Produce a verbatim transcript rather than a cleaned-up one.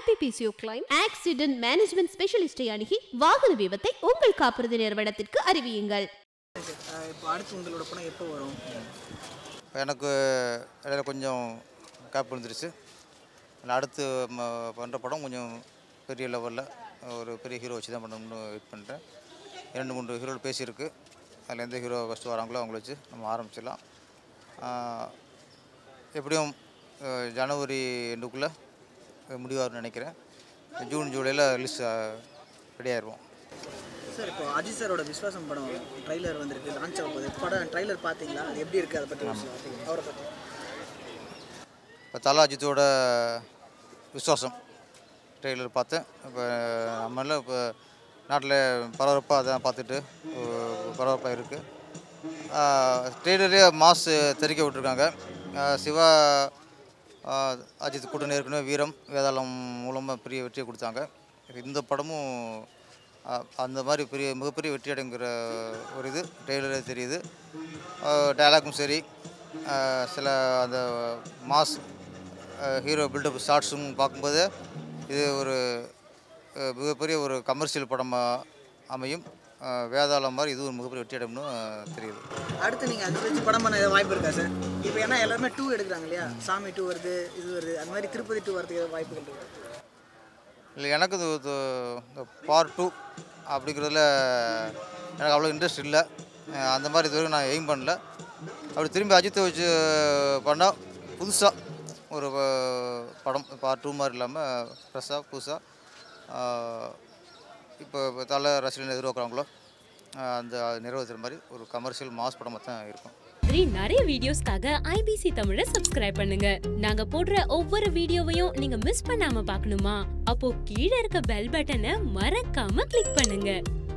I P P C O claim accident management specialist அணுகி வாகன விபத்தை உங்கள் காப்புறுதி நிறுவனத்திற்கு அறிவியுங்கள். இப்போ அடுத்து உங்களோட படம் எப்போ வரும்? எனக்கு இடையில கொஞ்சம் கேப் விழுந்துருச்சு. அடுத்து பண்ணுற படம் கொஞ்சம் பெரிய லெவலில் ஒரு பெரிய ஹீரோ வச்சு தான் பண்ணணும்னு வெயிட் பண்ணுறேன். இரண்டு மூன்று ஹீரோவில் பேசியிருக்கு. அதில் எந்த ஹீரோ ஃபஸ்ட்டு வராங்களோ அவங்கள வச்சு நம்ம ஆரம்பிச்சிடலாம். எப்படியும் ஜனவரி ரெண்டுக்குள்ளே முடிவாகும்னு நினைக்கிறேன். ஜூன் ஜூலையில் ரிலீஸ் ரெடி ஆயிடுவோம். சார், இப்போ அஜித் சாரோட விஸ்வாசம் படம் ட்ரைலர் வந்திருக்கு, லான்ச் ஆக போகுது. படம் ட்ரைலர் பார்த்தீங்களா? அது எப்படி இருக்குது? அதை பற்றி அவரை பற்றி இப்போ தலா அஜித்தோட விஸ்வாசம் ட்ரெய்லர் பார்த்தேன். இப்போ நம்மள இப்போ நாட்டில் பரபரப்பாக அதான் பார்த்துட்டு பரபரப்பாக இருக்குது. ட்ரெய்லரே மாஸ் தெரிவிக்க விட்டுருக்காங்க. சிவா அஜித் கூட்டணி ஏற்கனவே வீரம் வேதாளம் மூலமாக பெரிய வெற்றியை கொடுத்தாங்க. இந்த படமும் அந்த மாதிரி பெரிய மிகப்பெரிய வெற்றி அடைங்கிற ஒரு இது ட்ரெய்லரே தெரியுது. டயலாக்கும் சரி, சில அந்த மாஸ் ஹீரோ பில்டப் ஷார்ட்ஸும் பார்க்கும்போது இது ஒரு மிகப்பெரிய ஒரு கமர்ஷியல் படமாக அமையும். வேதாளம் மாதிரி இது ஒரு மிகப்பெரிய வெற்றி அடையும்னு தெரியுது. அடுத்து நீங்கள் அதை வச்சு படம் பண்ண வாய்ப்பு இருக்கா சார்? இப்போ ஏன்னா எல்லாருமே டூ எடுக்கிறாங்க இல்லையா? சாமி டூ வருது, இது வருது, அது மாதிரி திருப்பதி டூ வரதுக்கு ஏதாவது வாய்ப்புகள் இருக்குது? இல்லை, எனக்கு இது இந்த பார்ட் டூ அப்படிங்கிறதுல எனக்கு அவ்வளோ இன்ட்ரெஸ்ட் இல்லை. அந்த மாதிரி இதுவரைக்கும் நான் எய்ம் பண்ணல. அப்படி திரும்பி அஜித்தை வச்சு பண்ணால் புதுசாக ஒரு படம் பார்ட் டூ மாதிரி இல்லாமல் ஃப்ரெஷ்ஷாக புதுசாக இப்போ தலை ரசிகர்கள் எதிர்பார்க்குறாங்களோ அந்த நிறைவேற்றுற மாதிரி ஒரு கமர்ஷியல் மாஸ் படமாக தான் இருக்கும். நிறைய வீடியோஸ்க்காக I B C தமிழை சப்ஸ்கிரைப் பண்ணுங்க. நாங்க போடுற ஒவ்வொரு வீடியோவையும் நீங்க மிஸ் பண்ணாம பார்க்கணுமா? அப்போ கீழே இருக்க பெல் பட்டனை மறக்காம கிளிக் பண்ணுங்க.